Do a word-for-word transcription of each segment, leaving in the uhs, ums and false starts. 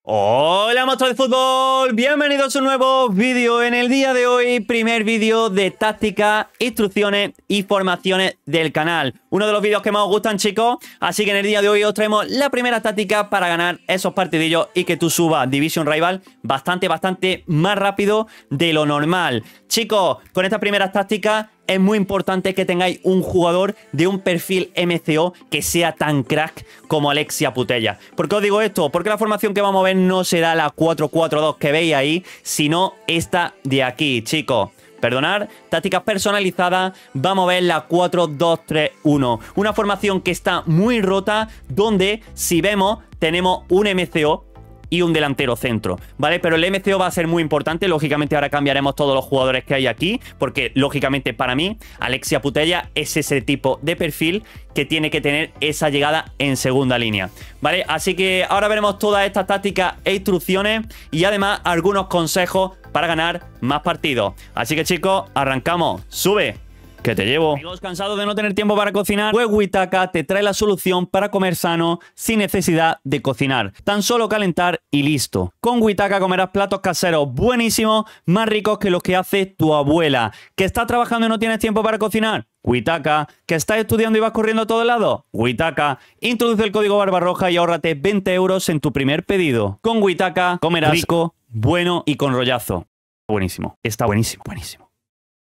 Hola monstruos de fútbol, bienvenidos a un nuevo vídeo. En el día de hoy, primer vídeo de tácticas, instrucciones y formaciones del canal. Uno de los vídeos que más os gustan, chicos. Así que en el día de hoy os traemos la primera táctica para ganar esos partidillos y que tú subas Division Rival bastante, bastante más rápido de lo normal. Chicos, con estas primeras tácticas es muy importante que tengáis un jugador de un perfil M C O que sea tan crack como Alexia Putellas. ¿Por qué os digo esto? Porque la formación que vamos a ver no será la cuatro cuatro dos que veis ahí, sino esta de aquí, chicos. Perdonad, tácticas personalizadas, vamos a ver la cuatro dos tres uno. Una formación que está muy rota, donde si vemos tenemos un M C O y un delantero centro, ¿vale? Pero el M C O va a ser muy importante. Lógicamente ahora cambiaremos todos los jugadores que hay aquí, porque lógicamente para mí Alexia Putellas es ese tipo de perfil que tiene que tener esa llegada en segunda línea, ¿vale? Así que ahora veremos todas estas tácticas e instrucciones y además algunos consejos para ganar más partidos. Así que chicos, arrancamos. ¡Sube! Que te llevo. Amigos, ¿cansados de no tener tiempo para cocinar? Pues Witaka te trae la solución para comer sano sin necesidad de cocinar. Tan solo calentar y listo. Con Witaka comerás platos caseros buenísimos, más ricos que los que hace tu abuela. ¿Que estás trabajando y no tienes tiempo para cocinar? Witaka. ¿Que estás estudiando y vas corriendo a todos lados? Witaka. Introduce el código Barbarroja y ahórrate veinte euros en tu primer pedido. Con Witaka comerás rico, bueno y con rollazo. Buenísimo. Está buenísimo, buenísimo.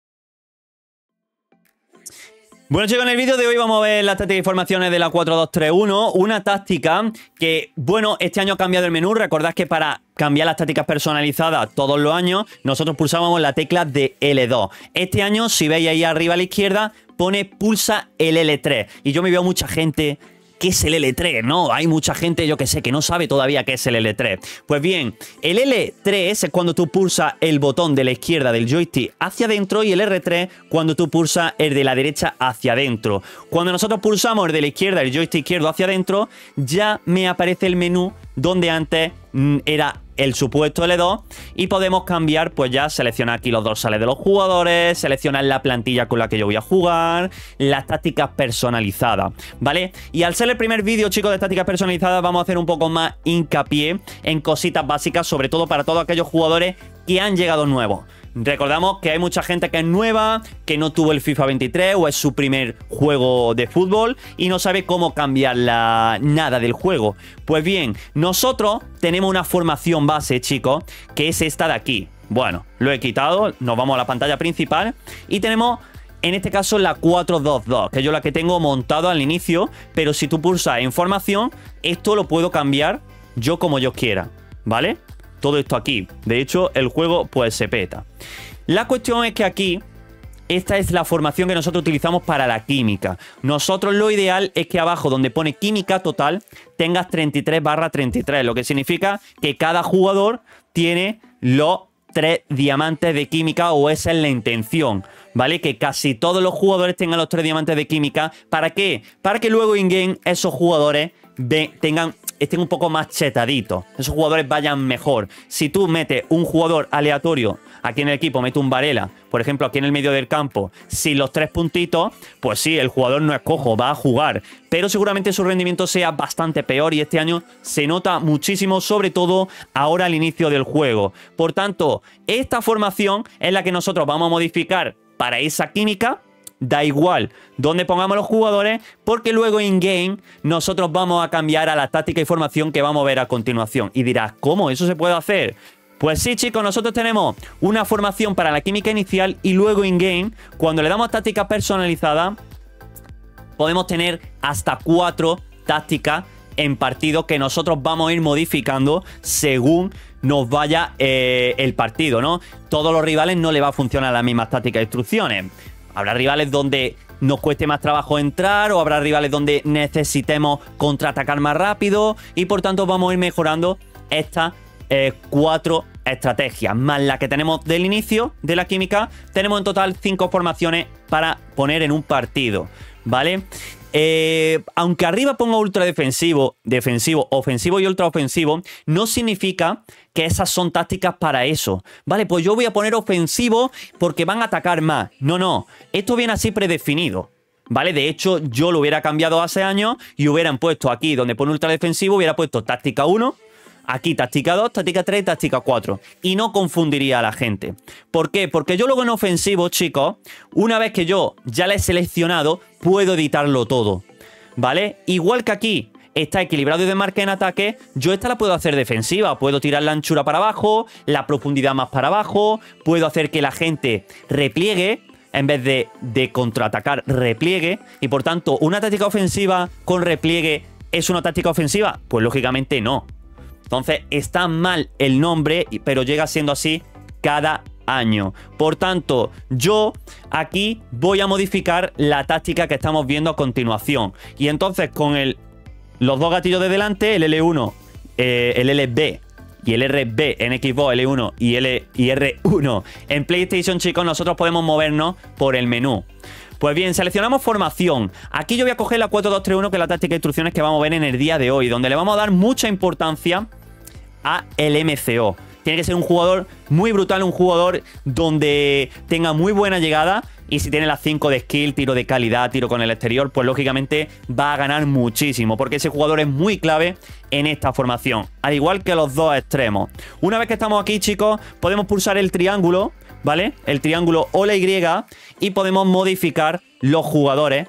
Bueno chicos, en el vídeo de hoy vamos a ver las tácticas y formaciones de la cuatro dos tres uno. Una táctica que, bueno, este año ha cambiado el menú. Recordad que para cambiar las tácticas personalizadas todos los años, nosotros pulsábamos la tecla de L dos. Este año, si veis ahí arriba a la izquierda, pone pulsa el L tres. Y yo me veo mucha gente... ¿Qué es el L tres? No, hay mucha gente, yo que sé, que no sabe todavía qué es el L tres. Pues bien, el L tres es cuando tú pulsas el botón de la izquierda del joystick hacia adentro y el R tres cuando tú pulsas el de la derecha hacia adentro. Cuando nosotros pulsamos el de la izquierda, el joystick izquierdo hacia adentro, ya me aparece el menú donde antes mmm, era el supuesto L dos y podemos cambiar, pues ya seleccionar aquí los dorsales de los jugadores, seleccionar la plantilla con la que yo voy a jugar, las tácticas personalizadas, ¿vale? Y al ser el primer vídeo, chicos, de tácticas personalizadas, vamos a hacer un poco más hincapié en cositas básicas, sobre todo para todos aquellos jugadores que han llegado nuevos. Recordamos que hay mucha gente que es nueva, que no tuvo el FIFA veintitrés o es su primer juego de fútbol y no sabe cómo cambiar la... nada del juego. Pues bien, nosotros tenemos una formación base, chicos, que es esta de aquí. Bueno, lo he quitado, nos vamos a la pantalla principal y tenemos... En este caso la cuatro dos dos, que yo la que tengo montado al inicio, pero si tú pulsas en formación, esto lo puedo cambiar yo como yo quiera, ¿vale? Todo esto aquí. De hecho, el juego pues se peta. La cuestión es que aquí, esta es la formación que nosotros utilizamos para la química. Nosotros lo ideal es que abajo donde pone química total, tengas treinta y tres barra treinta y tres, lo que significa que cada jugador tiene los tres diamantes de química, o esa es la intención, ¿vale? Que casi todos los jugadores tengan los tres diamantes de química. ¿Para qué? Para que luego in-game esos jugadores ve, tengan... estén un poco más chetaditos, esos jugadores vayan mejor. Si tú metes un jugador aleatorio aquí en el equipo, mete un Varela, por ejemplo, aquí en el medio del campo, sin los tres puntitos, pues sí, el jugador no es cojo, va a jugar, pero seguramente su rendimiento sea bastante peor y este año se nota muchísimo, sobre todo ahora al inicio del juego. Por tanto, esta formación es la que nosotros vamos a modificar para esa química. Da igual donde pongamos los jugadores, porque luego in-game nosotros vamos a cambiar a la táctica y formación que vamos a ver a continuación. Y dirás, ¿cómo? ¿Eso se puede hacer? Pues sí, chicos, nosotros tenemos una formación para la química inicial y luego in-game, cuando le damos táctica personalizada, podemos tener hasta cuatro tácticas en partido que nosotros vamos a ir modificando según nos vaya eh, el partido, ¿no? Todos los rivales no le va a funcionar las mismas tácticas e instrucciones. Habrá rivales donde nos cueste más trabajo entrar, o habrá rivales donde necesitemos contraatacar más rápido, y por tanto vamos a ir mejorando estas eh, cuatro estrategias, más la que tenemos del inicio de la química. Tenemos en total cinco formaciones para poner en un partido, ¿vale? Eh, aunque arriba ponga ultra defensivo, defensivo, ofensivo y ultra ofensivo, no significa que esas son tácticas para eso. Vale, pues yo voy a poner ofensivo porque van a atacar más. No, no, esto viene así predefinido. ¿Vale? De hecho, yo lo hubiera cambiado hace años y hubieran puesto aquí donde pone ultra defensivo, hubiera puesto táctica uno, Aquí táctica dos, táctica tres, táctica cuatro. Y no confundiría a la gente. ¿Por qué? Porque yo luego en ofensivo, chicos, una vez que yo ya la he seleccionado, puedo editarlo todo, ¿vale? Igual que aquí está equilibrado y de marca en ataque, yo esta la puedo hacer defensiva. Puedo tirar la anchura para abajo, la profundidad más para abajo, puedo hacer que la gente repliegue, en vez de, de contraatacar, repliegue. Y por tanto, ¿una táctica ofensiva con repliegue es una táctica ofensiva? Pues lógicamente no. Entonces está mal el nombre, pero llega siendo así cada año. Por tanto, yo aquí voy a modificar la táctica que estamos viendo a continuación. Y entonces con el los dos gatillos de delante, el L uno, eh, el L B y el R B en Xbox, L uno y, L y R uno en PlayStation, chicos, nosotros podemos movernos por el menú. Pues bien, seleccionamos formación. Aquí yo voy a coger la cuatro dos tres uno, que es la táctica de instrucciones que vamos a ver en el día de hoy, donde le vamos a dar mucha importancia a el M C O. Tiene que ser un jugador muy brutal, un jugador donde tenga muy buena llegada. Y si tiene las cinco de skill, tiro de calidad, tiro con el exterior, pues lógicamente va a ganar muchísimo, porque ese jugador es muy clave en esta formación, al igual que los dos extremos. Una vez que estamos aquí, chicos, podemos pulsar el triángulo, ¿vale? El triángulo o la Y, y podemos modificar los jugadores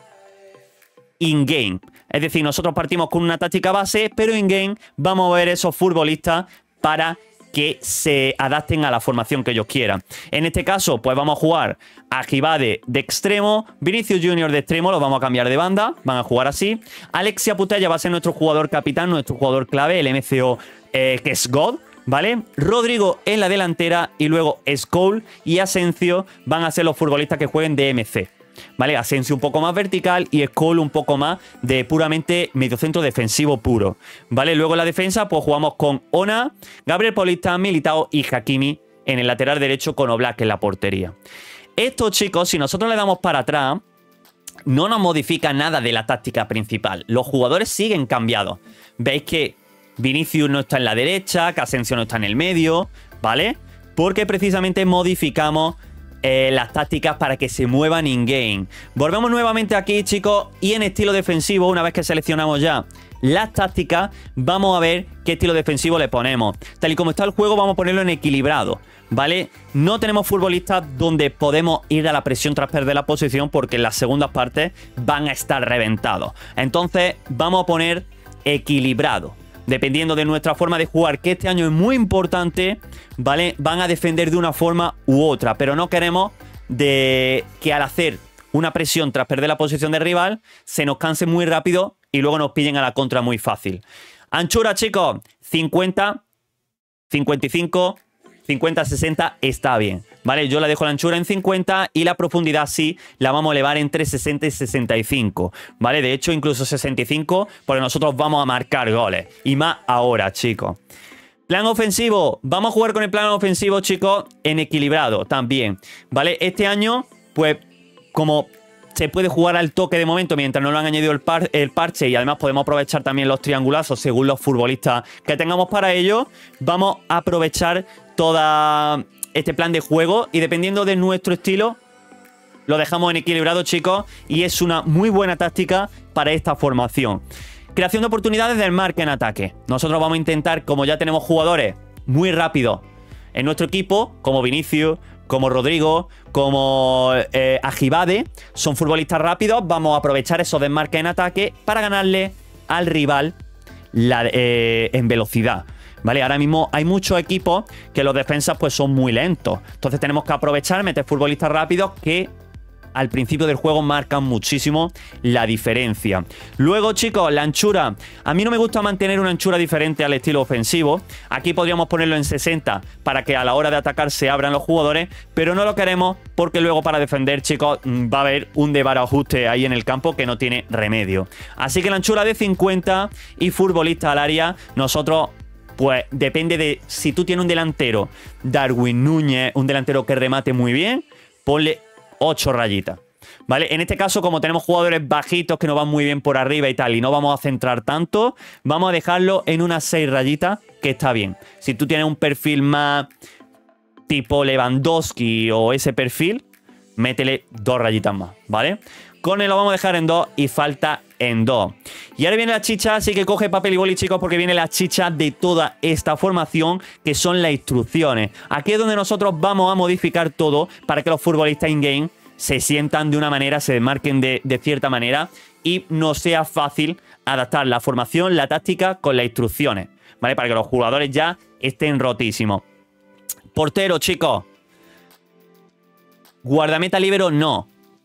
in-game. Es decir, nosotros partimos con una táctica base, pero in-game vamos a ver esos futbolistas para que se adapten a la formación que ellos quieran. En este caso, pues vamos a jugar a Jibade de extremo, Vinicius Junior de extremo, lo vamos a cambiar de banda, van a jugar así. Alexia Putellas va a ser nuestro jugador capitán, nuestro jugador clave, el M C O, eh, que es God, ¿vale? Rodrigo en la delantera, y luego Scholes y Asensio van a ser los futbolistas que jueguen de M C. ¿Vale? Asensio un poco más vertical y Scholes un poco más de puramente mediocentro defensivo puro, ¿vale? Luego en la defensa pues jugamos con Ona, Gabriel Paulista, Militao y Hakimi en el lateral derecho, con Oblak en la portería. Esto, chicos, si nosotros le damos para atrás, no nos modifica nada de la táctica principal. Los jugadores siguen cambiados. Veis que Vinicius no está en la derecha, que Asensio no está en el medio, ¿vale? Porque precisamente modificamos Eh, las tácticas para que se muevan in-game. Volvemos nuevamente aquí, chicos, y en estilo defensivo, una vez que seleccionamos ya las tácticas, vamos a ver qué estilo defensivo le ponemos. Tal y como está el juego, vamos a ponerlo en equilibrado, ¿vale? No tenemos futbolistas donde podemos ir a la presión tras perder la posición, porque en las segundas partes van a estar reventados. Entonces vamos a poner equilibrado, dependiendo de nuestra forma de jugar, que este año es muy importante, ¿vale? Van a defender de una forma u otra, pero no queremos de que al hacer una presión tras perder la posición del rival se nos canse muy rápido y luego nos pillen a la contra muy fácil. Anchura, chicos, cincuenta, cincuenta y cinco, cincuenta, sesenta está bien, ¿vale? Yo la dejo la anchura en cincuenta y la profundidad sí la vamos a elevar entre sesenta y sesenta y cinco, ¿vale? De hecho, incluso sesenta y cinco, porque nosotros vamos a marcar goles. Y más ahora, chicos. Plan ofensivo. Vamos a jugar con el plan ofensivo, chicos, en equilibrado también, ¿vale? Este año, pues, como se puede jugar al toque de momento mientras no lo han añadido el, par el parche, y además podemos aprovechar también los triangulazos según los futbolistas que tengamos para ello, vamos a aprovechar todo este plan de juego y dependiendo de nuestro estilo lo dejamos en equilibrado, chicos, y es una muy buena táctica para esta formación. Creación de oportunidades del marca en ataque. Nosotros vamos a intentar, como ya tenemos jugadores muy rápidos en nuestro equipo, como Vinicius, como Rodrigo, como eh, Ajibade, son futbolistas rápidos, vamos a aprovechar esos desmarques en ataque para ganarle al rival la, eh, en velocidad, ¿vale? Ahora mismo hay muchos equipos que los defensas pues son muy lentos, entonces tenemos que aprovechar, meter futbolistas rápidos que al principio del juego marcan muchísimo la diferencia. Luego, chicos, la anchura. A mí no me gusta mantener una anchura diferente al estilo ofensivo. Aquí podríamos ponerlo en sesenta para que a la hora de atacar se abran los jugadores, pero no lo queremos porque luego para defender, chicos, va a haber un desbarajuste ahí en el campo que no tiene remedio. Así que la anchura de cincuenta y futbolista al área, nosotros... Pues depende de si tú tienes un delantero, Darwin Núñez, un delantero que remate muy bien, ponle ocho rayitas, ¿vale? En este caso, como tenemos jugadores bajitos que no van muy bien por arriba y tal, y no vamos a centrar tanto, vamos a dejarlo en unas seis rayitas, que está bien. Si tú tienes un perfil más tipo Lewandowski o ese perfil, métele dos rayitas más, ¿vale? Córner lo vamos a dejar en dos y falta en dos. Y ahora viene la chicha, así que coge papel y boli, chicos, porque viene la chicha de toda esta formación, que son las instrucciones. Aquí es donde nosotros vamos a modificar todo para que los futbolistas in-game se sientan de una manera, se desmarquen de, de cierta manera y no sea fácil adaptar la formación, la táctica con las instrucciones, ¿vale? Para que los jugadores ya estén rotísimos. Portero, chicos. Guardameta líbero, no.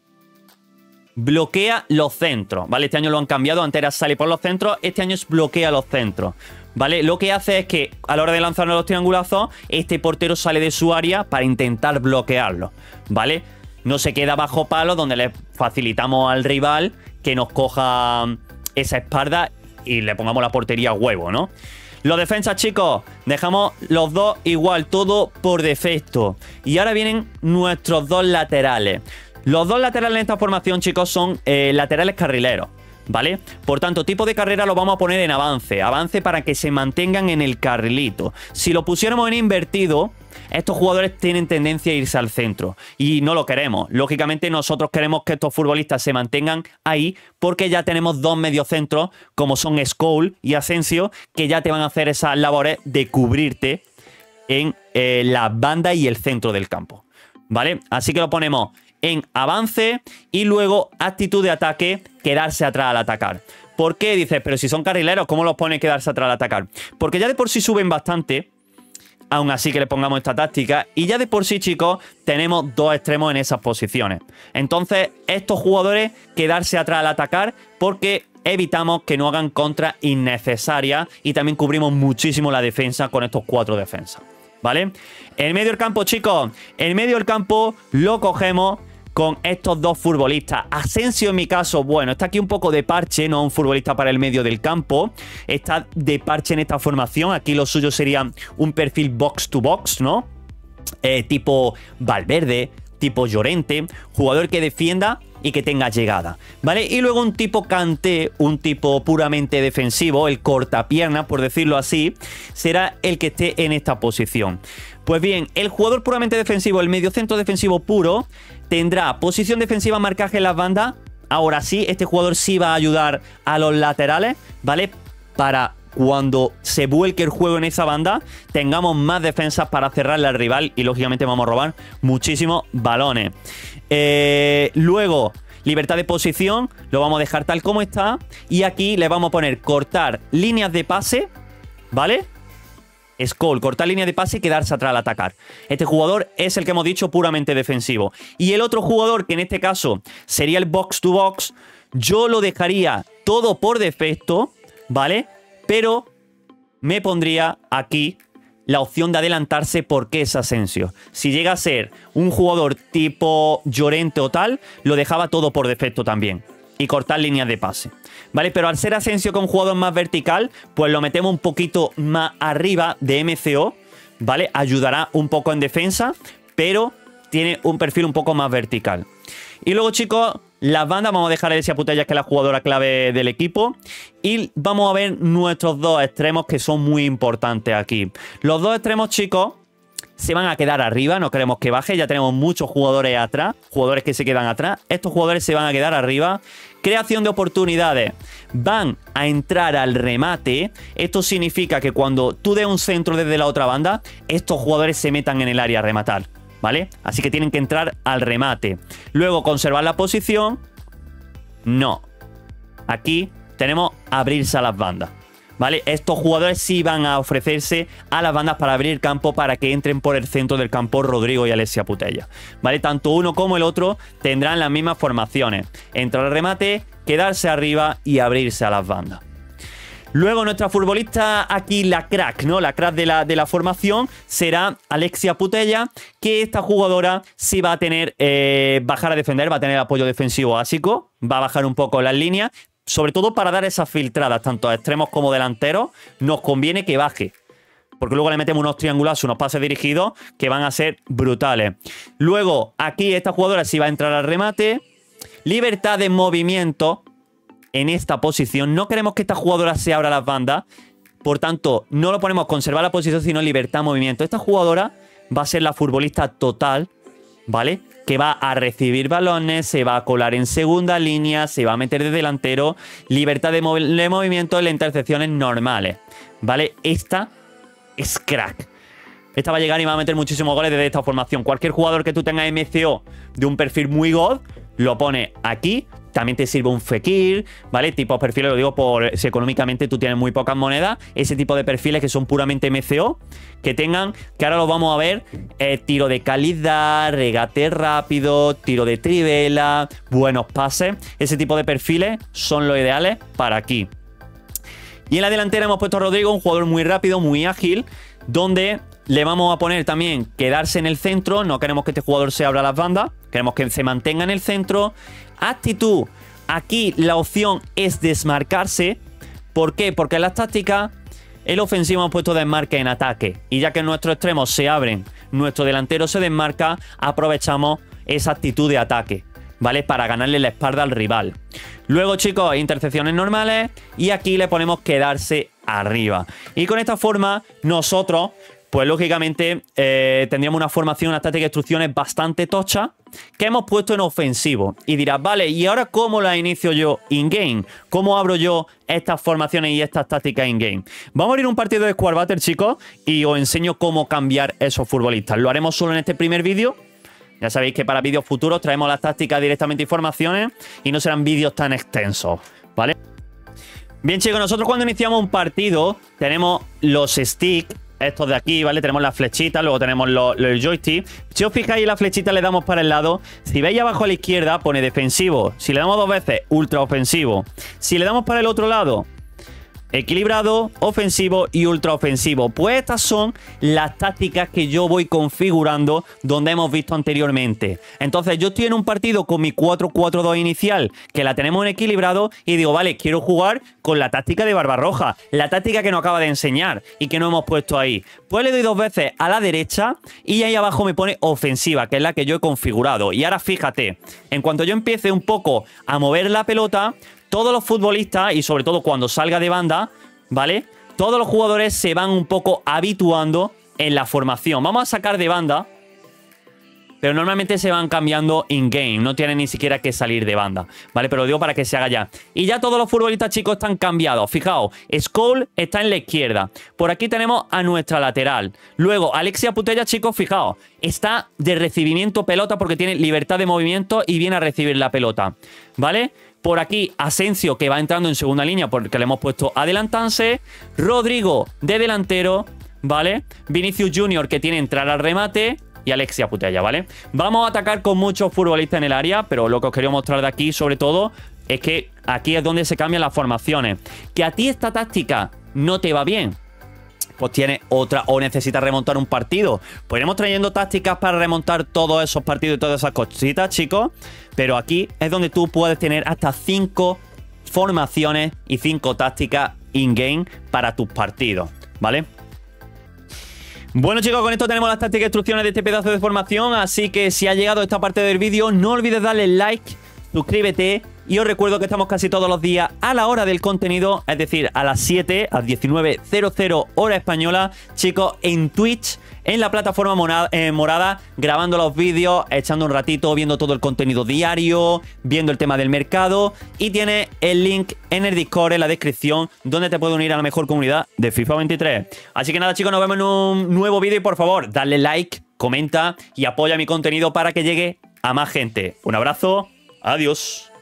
Bloquea los centros, ¿vale? Este año lo han cambiado, antes era sale por los centros, este año es bloquea los centros, ¿vale? Lo que hace es que a la hora de lanzar los triangulazos, este portero sale de su área para intentar bloquearlo, ¿vale? No se queda bajo palo, donde le facilitamos al rival que nos coja esa espalda y le pongamos la portería a huevo, ¿no? Los defensas, chicos, dejamos los dos igual, todo por defecto. Y ahora vienen nuestros dos laterales. Los dos laterales en esta formación, chicos, son eh, laterales carrileros, ¿vale? Por tanto, tipo de carrera lo vamos a poner en avance. Avance para que se mantengan en el carrilito. Si lo pusiéramos en invertido, estos jugadores tienen tendencia a irse al centro. Y no lo queremos. Lógicamente, nosotros queremos que estos futbolistas se mantengan ahí porque ya tenemos dos mediocentros, como son Scholes y Asensio, que ya te van a hacer esas labores de cubrirte en eh, la banda y el centro del campo, ¿vale? Así que lo ponemos en avance y luego actitud de ataque, quedarse atrás al atacar. ¿Por qué? Dices, pero si son carrileros, ¿cómo los pone quedarse atrás al atacar? Porque ya de por sí suben bastante, aún así que le pongamos esta táctica, y ya de por sí, chicos, tenemos dos extremos en esas posiciones. Entonces, estos jugadores quedarse atrás al atacar porque evitamos que no hagan contra innecesarias y también cubrimos muchísimo la defensa con estos cuatro defensas, ¿vale? En medio del campo, chicos, en medio del campo lo cogemos con estos dos futbolistas. Asensio, en mi caso, bueno, está aquí un poco de parche, no un futbolista para el medio del campo. Está de parche en esta formación. Aquí lo suyo sería un perfil box to box, ¿no? Eh, tipo Valverde, tipo Llorente, jugador que defienda y que tenga llegada, ¿vale? Y luego un tipo Kanté, un tipo puramente defensivo, el cortapierna, por decirlo así, será el que esté en esta posición. Pues bien, el jugador puramente defensivo, el mediocentro defensivo puro, tendrá posición defensiva, marcaje en las bandas. Ahora sí, este jugador sí va a ayudar a los laterales, ¿vale? Para cuando se vuelque el juego en esa banda, tengamos más defensas para cerrarle al rival y lógicamente vamos a robar muchísimos balones. Eh, luego, libertad de posición, lo vamos a dejar tal como está. Y aquí le vamos a poner cortar líneas de pase, ¿vale? Scholes, cortar líneas de pase y quedarse atrás al atacar. Este jugador es el que hemos dicho puramente defensivo. Y el otro jugador, que en este caso sería el box to box, yo lo dejaría todo por defecto, ¿vale? Pero me pondría aquí la opción de adelantarse porque es Asensio. Si llega a ser un jugador tipo Llorente o tal, lo dejaba todo por defecto también. Y cortar líneas de pase, ¿vale? Pero al ser Asensio con un jugador más vertical, pues lo metemos un poquito más arriba de M C O, ¿vale? Ayudará un poco en defensa, pero tiene un perfil un poco más vertical. Y luego, chicos, las bandas vamos a dejar a Alessia Putellas, que es la jugadora clave del equipo. Y vamos a ver nuestros dos extremos, que son muy importantes aquí. Los dos extremos, chicos, se van a quedar arriba, no queremos que baje. Ya tenemos muchos jugadores atrás, jugadores que se quedan atrás. Estos jugadores se van a quedar arriba. Creación de oportunidades. Van a entrar al remate. Esto significa que cuando tú des un centro desde la otra banda, estos jugadores se metan en el área a rematar, ¿vale? Así que tienen que entrar al remate. Luego, conservar la posición. No. Aquí tenemos abrirse a las bandas, ¿vale? Estos jugadores sí van a ofrecerse a las bandas para abrir campo, para que entren por el centro del campo Rodrigo y Alessia Putellas, ¿vale? Tanto uno como el otro tendrán las mismas formaciones. Entrar al remate, quedarse arriba y abrirse a las bandas. Luego nuestra futbolista aquí, la crack, ¿no? La crack de la, de la formación será Alessia Putellas, que esta jugadora sí va a tener, eh, bajar a defender, va a tener apoyo defensivo básico, va a bajar un poco las líneas, sobre todo para dar esas filtradas, tanto a extremos como delanteros, nos conviene que baje. Porque luego le metemos unos triangulares, unos pases dirigidos que van a ser brutales. Luego, aquí esta jugadora sí va a entrar al remate. Libertad de movimiento en esta posición. No queremos que esta jugadora se abra las bandas. Por tanto, no lo ponemos conservar la posición, sino libertad de movimiento. Esta jugadora va a ser la futbolista total ¿vale? Que va a recibir balones, se va a colar en segunda línea, se va a meter de delantero, libertad de, mov de movimiento en las intercepciones normales, ¿vale? Esta es crack. Esta va a llegar y va a meter muchísimos goles desde esta formación. Cualquier jugador que tú tengas M C O de un perfil muy god, lo pone aquí. También te sirve un Fekir, ¿vale? Tipo de perfiles, lo digo por si económicamente tú tienes muy pocas monedas. Ese tipo de perfiles que son puramente M C O, que tengan, que ahora lo vamos a ver, eh, tiro de calidad, regate rápido, tiro de trivela, buenos pases. Ese tipo de perfiles son los ideales para aquí. Y en la delantera hemos puesto a Rodrigo, un jugador muy rápido, muy ágil, donde le vamos a poner también quedarse en el centro. No queremos que este jugador se abra las bandas, queremos que se mantenga en el centro. Actitud, aquí la opción es desmarcarse. ¿Por qué? Porque en las tácticas el ofensivo hemos puesto desmarque en ataque, y ya que nuestros extremos se abren, nuestro delantero se desmarca, aprovechamos esa actitud de ataque, ¿vale? Para ganarle la espalda al rival. Luego, chicos, intercepciones normales, y aquí le ponemos quedarse arriba. Y con esta forma nosotros, pues lógicamente eh, tendríamos una formación, una táctica de instrucciones bastante tocha que hemos puesto en ofensivo. Y dirás, vale, ¿y ahora cómo la inicio yo in-game? ¿Cómo abro yo estas formaciones y estas tácticas in-game? Vamos a abrir un partido de Squad Battle, chicos, y os enseño cómo cambiar esos futbolistas. Lo haremos solo en este primer vídeo. Ya sabéis que para vídeos futuros traemos las tácticas directamente y formaciones y no serán vídeos tan extensos, ¿vale? Bien, chicos, nosotros cuando iniciamos un partido tenemos los sticks, estos de aquí, ¿vale? Tenemos las flechitas, luego tenemos los, los joysticks. Si os fijáis, la flechita le damos para el lado. Si veis abajo a la izquierda, pone defensivo. Si le damos dos veces, ultra ofensivo. Si le damos para el otro lado, equilibrado, ofensivo y ultra ofensivo. Pues estas son las tácticas que yo voy configurando donde hemos visto anteriormente. Entonces yo estoy en un partido con mi cuatro cuatro dos inicial, que la tenemos en equilibrado, y digo, vale, quiero jugar con la táctica de Barbarroja, la táctica que nos acaba de enseñar y que no hemos puesto ahí. Pues le doy dos veces a la derecha y ahí abajo me pone ofensiva, que es la que yo he configurado. Y ahora fíjate, en cuanto yo empiece un poco a mover la pelota, todos los futbolistas, y sobre todo cuando salga de banda, ¿vale? Todos los jugadores se van un poco habituando en la formación. Vamos a sacar de banda, pero normalmente se van cambiando in-game. No tienen ni siquiera que salir de banda, ¿vale? Pero lo digo para que se haga ya. Y ya todos los futbolistas, chicos, están cambiados. Fijaos, Skull está en la izquierda. Por aquí tenemos a nuestra lateral. Luego, Alexia Putellas, chicos, fijaos, está de recibimiento pelota porque tiene libertad de movimiento y viene a recibir la pelota, ¿vale? Por aquí, Asensio, que va entrando en segunda línea porque le hemos puesto adelantarse. Rodrigo, de delantero, ¿vale? Vinicius Junior, que tiene entrar al remate. Y Alexia Putellas, ¿vale? Vamos a atacar con muchos futbolistas en el área, pero lo que os quería mostrar de aquí, sobre todo, es que aquí es donde se cambian las formaciones. Que a ti esta táctica no te va bien, pues tienes otra, o necesitas remontar un partido. Pues iremos trayendo tácticas para remontar todos esos partidos y todas esas cositas, chicos. Pero aquí es donde tú puedes tener hasta cinco formaciones y cinco tácticas in-game para tus partidos, ¿vale? Bueno, chicos, con esto tenemos las tácticas e instrucciones de este pedazo de formación. Así que si ha llegado a esta parte del vídeo, no olvides darle like, suscríbete. Y os recuerdo que estamos casi todos los días a la hora del contenido, es decir, a las siete, a las diecinueve cero cero hora española, chicos, en Twitch, en la plataforma morada, eh, morada, grabando los vídeos, echando un ratito, viendo todo el contenido diario, viendo el tema del mercado. Y tienes el link en el Discord, en la descripción, donde te puedes unir a la mejor comunidad de FIFA veintitrés. Así que nada, chicos, nos vemos en un nuevo vídeo y por favor, dale like, comenta y apoya mi contenido para que llegue a más gente. Un abrazo, adiós.